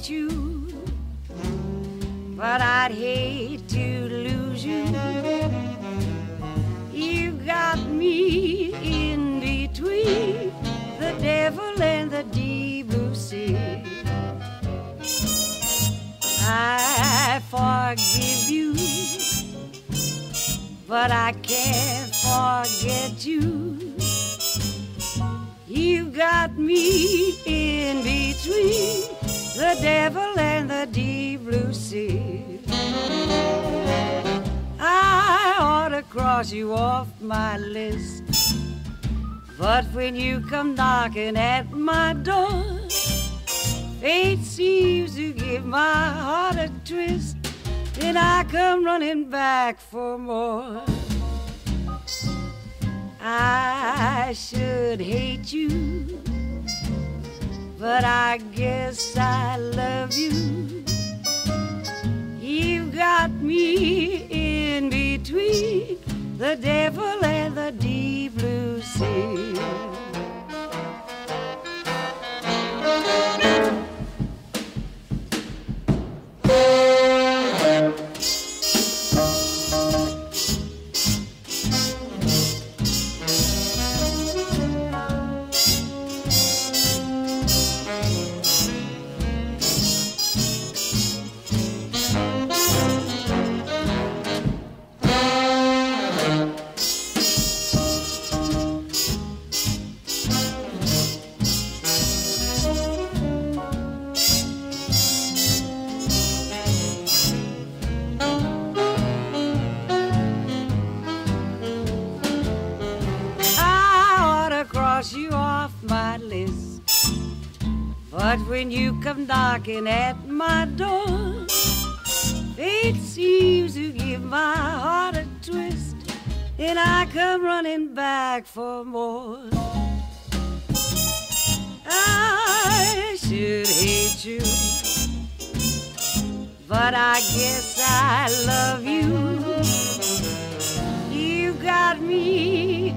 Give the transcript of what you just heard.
hate you, but I'd hate to lose you. You got me in between the devil and the deep blue sea. I forgive you, but I can't forget you. You got me in between the devil and the deep blue sea. I ought to cross you off my list, but when you come knocking at my door, fate seems to give my heart a twist, and I come running back for more. I should hate you, but I guess I love you. You got me in between the devil and the deep blue sea. You off my list, but when you come knocking at my door, fate seems to give my heart a twist, and I come running back for more. I should hate you, but I guess I love you. You got me